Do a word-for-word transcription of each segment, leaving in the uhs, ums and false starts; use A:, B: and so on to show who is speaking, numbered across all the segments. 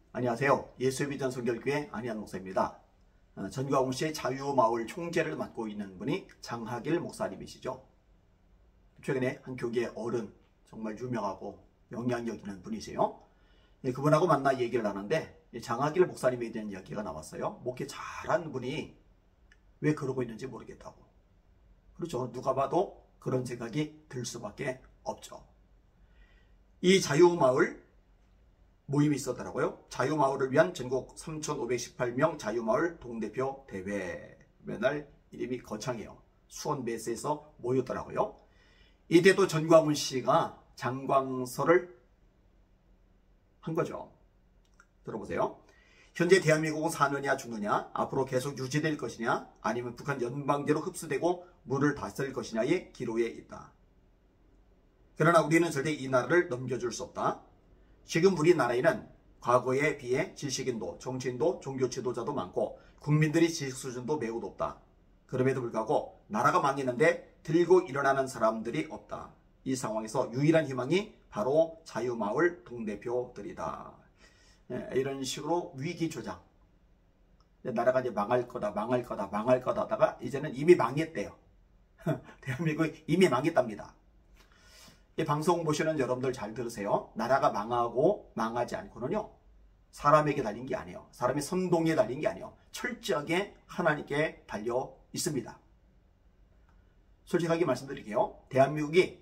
A: 안녕하세요. 예수비전 성결교회 안희한 목사입니다. 전광훈시의 자유마을 총재를 맡고 있는 분이 장하길 목사님이시죠. 최근에 한 교계 어른, 정말 유명하고 영향력 있는 분이세요. 그분하고 만나 얘기를 하는데 장하길 목사님에 대한 이야기가 나왔어요. 목회 잘한 분이 왜 그러고 있는지 모르겠다고. 그렇죠. 누가 봐도 그런 생각이 들 수밖에 없죠. 이 자유마을 모임이 있었더라고요. 자유마을을 위한 전국 삼천오백십팔 명 자유마을 동대표 대회. 맨날 이름이 거창해요. 수원 메스에서 모였더라고요. 이때도 전광훈 씨가 장광설을 한 거죠. 들어보세요. 현재 대한민국은 사느냐 죽느냐, 앞으로 계속 유지될 것이냐, 아니면 북한 연방제로 흡수되고 물을 다스릴 것이냐의 기로에 있다. 그러나 우리는 절대 이 나라를 넘겨줄 수 없다. 지금 우리나라에는 과거에 비해 지식인도, 정치인도, 종교 지도자도 많고 국민들의 지식 수준도 매우 높다. 그럼에도 불구하고 나라가 망했는데 들고 일어나는 사람들이 없다. 이 상황에서 유일한 희망이 바로 자유마을 동대표들이다. 네, 이런 식으로 위기조장. 나라가 이제 망할 거다, 망할 거다, 망할 거다 하다가 이제는 이미 망했대요. 대한민국이 이미 망했답니다. 이 방송 보시는 여러분들 잘 들으세요. 나라가 망하고 망하지 않고는요, 사람에게 달린 게 아니에요. 사람의 선동에 달린 게 아니에요. 철저하게 하나님께 달려 있습니다. 솔직하게 말씀드릴게요. 대한민국이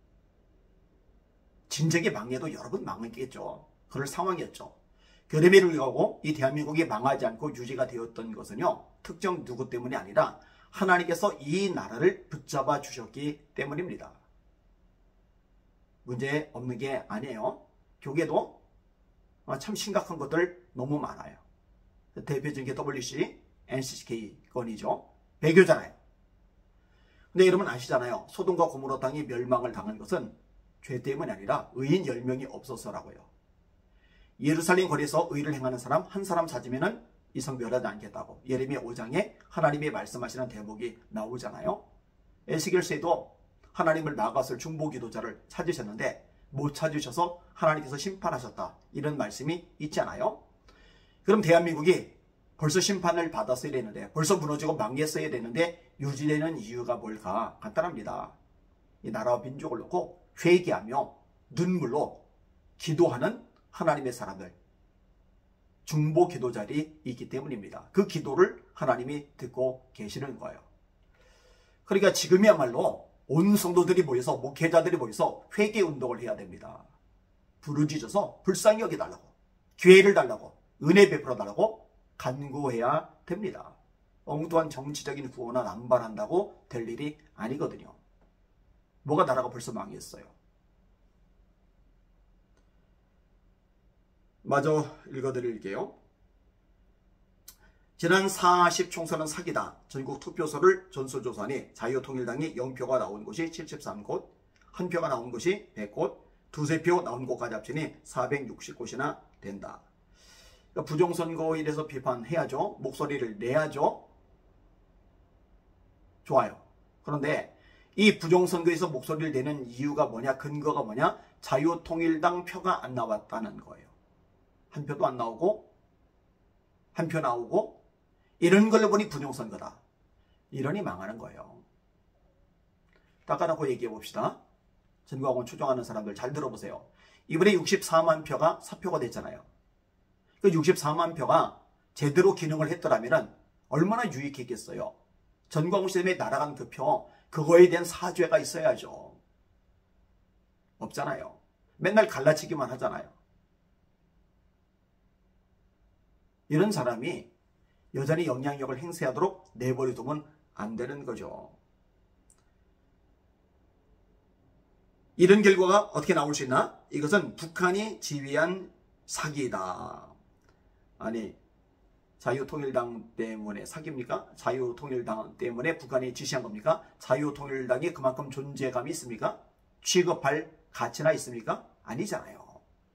A: 진작에 망해도 여러분 망했겠죠. 그럴 상황이었죠. 그럼에도 불구하고 이 대한민국이 망하지 않고 유지가 되었던 것은요, 특정 누구 때문이 아니라 하나님께서 이 나라를 붙잡아 주셨기 때문입니다. 문제 없는 게 아니에요. 교계도 참 심각한 것들 너무 많아요. 대표적인 게 더블유씨, 엔씨씨케이 건이죠. 배교잖아요. 근데 여러분 아시잖아요. 소돔과 고모라 땅이 멸망을 당한 것은 죄 때문이 아니라 의인 열 명이 없어서라고요. 예루살렘 거리에서 의를 행하는 사람 한 사람 찾으면은 이성 멸하지 않겠다고 예레미야 오 장에 하나님이 말씀하시는 대목이 나오잖아요. 에스겔서에도 하나님을 나갔을 중보기도자를 찾으셨는데 못 찾으셔서 하나님께서 심판하셨다. 이런 말씀이 있잖아요. 그럼 대한민국이 벌써 심판을 받았어야 되는데, 벌써 무너지고 망했어야 되는데 유지되는 이유가 뭘까? 간단합니다. 이 나라와 민족을 놓고 회개하며 눈물로 기도하는 하나님의 사람들, 중보기도자들이 있기 때문입니다. 그 기도를 하나님이 듣고 계시는 거예요. 그러니까 지금이야말로 온 성도들이 모여서, 목회자들이 모여서 회개운동을 해야 됩니다. 부르짖어서 불쌍히 여겨달라고, 기회를 달라고, 은혜 베풀어 달라고 간구해야 됩니다. 엉뚱한 정치적인 구호나 남발한다고 될 일이 아니거든요. 뭐가 나라가 벌써 망했어요. 마저 읽어드릴게요. 지난 사십 총선은 사기다. 전국 투표소를 전수조사하니 자유통일당이 영 표가 나온 곳이 칠십삼 곳, 한 표가 나온 곳이 백 곳, 두세 표 나온 곳까지 합치니 사백육십 곳이나 된다. 그러니까 부정선거에 대해서 비판해야죠. 목소리를 내야죠. 좋아요. 그런데 이 부정선거에서 목소리를 내는 이유가 뭐냐, 근거가 뭐냐, 자유통일당 표가 안 나왔다는 거예요. 한 표도 안 나오고, 한 표 나오고, 이런 걸로 보니 부정선거다. 이러니 망하는 거예요. 닦아놓고 얘기해 봅시다. 전광훈 추종하는 사람들 잘 들어보세요. 이번에 육십사만 표가 사표가 됐잖아요. 그 육십사만 표가 제대로 기능을 했더라면 얼마나 유익했겠어요. 전광훈 씨 때문에 날아간 그 표, 그거에 대한 사죄가 있어야죠. 없잖아요. 맨날 갈라치기만 하잖아요. 이런 사람이 여전히 영향력을 행사하도록 내버려두면 안 되는 거죠. 이런 결과가 어떻게 나올 수 있나? 이것은 북한이 지휘한 사기이다. 아니, 자유통일당 때문에 사기입니까? 자유통일당 때문에 북한이 지시한 겁니까? 자유통일당이 그만큼 존재감이 있습니까? 취급할 가치나 있습니까? 아니잖아요.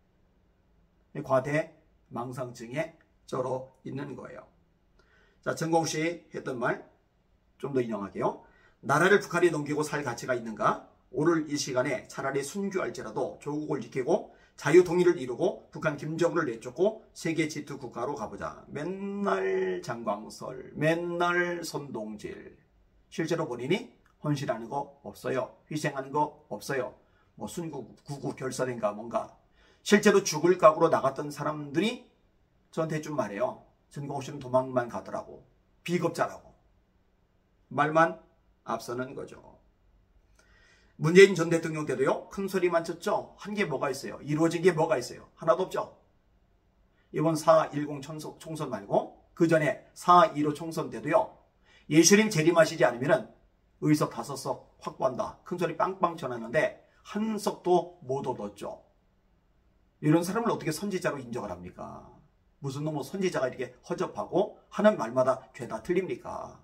A: 과대 망상증에 쩔어 있는 거예요. 자, 전광훈 씨 했던 말 좀 더 인용할게요. 나라를 북한에 넘기고 살 가치가 있는가? 오늘 이 시간에 차라리 순교할지라도 조국을 지키고 자유 통일을 이루고 북한 김정은을 내쫓고 세계 지투 국가로 가보자. 맨날 장광설, 맨날 선동질. 실제로 본인이 헌신하는 거 없어요. 희생하는 거 없어요. 뭐 순구 구구 결사된가 뭔가. 실제로 죽을 각오로 나갔던 사람들이 저한테 좀 말해요. 전광훈 씨는 도망만 가더라고. 비겁자라고. 말만 앞서는 거죠. 문재인 전 대통령 때도요. 큰 소리만 쳤죠. 한 게 뭐가 있어요? 이루어진 게 뭐가 있어요? 하나도 없죠. 이번 사 일공 총선 말고 그 전에 사 일오 총선 때도요. 예수님 재림하시지 않으면 의석 다섯 석 확보한다. 큰 소리 빵빵 전하는데 한 석도 못 얻었죠. 이런 사람을 어떻게 선지자로 인정을 합니까? 무슨 놈의 선지자가 이렇게 허접하고 하는 말마다 죄다 틀립니까?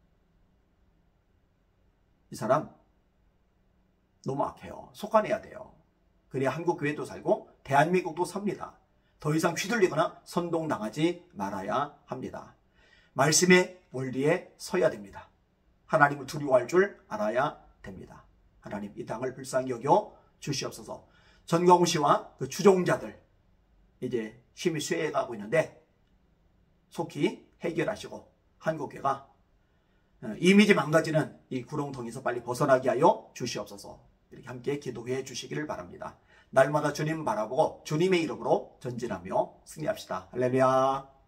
A: 이 사람 너무 악해요. 속아내야 돼요. 그래야 한국 교회도 살고 대한민국도 삽니다. 더 이상 휘둘리거나 선동당하지 말아야 합니다. 말씀의 원리에 서야 됩니다. 하나님을 두려워할 줄 알아야 됩니다. 하나님 이 땅을 불쌍히 여겨 주시옵소서. 전광훈 씨와 그 추종자들 이제 힘이 쇠해가고 있는데 속히 해결하시고 한국교회가 이미지 망가지는 이 구렁텅이에서 빨리 벗어나게 하여 주시옵소서. 이렇게 함께 기도해 주시기를 바랍니다. 날마다 주님 바라보고 주님의 이름으로 전진하며 승리합시다. 할렐루야.